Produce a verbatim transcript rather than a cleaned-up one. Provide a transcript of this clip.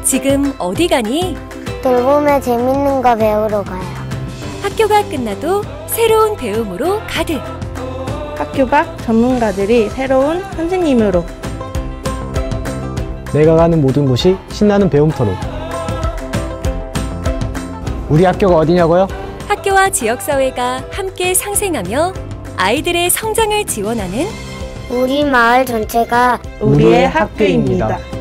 지금 어디 가니? 돌봄에 재밌는 거 배우러 가요. 학교가 끝나도 새로운 배움으로 가득. 학교 밖 전문가들이 새로운 선생님으로. 내가 가는 모든 곳이 신나는 배움터로. 우리 학교가 어디냐고요? 학교와 지역사회가 함께 상생하며 아이들의 성장을 지원하는 우리 마을 전체가 우리의 학교입니다.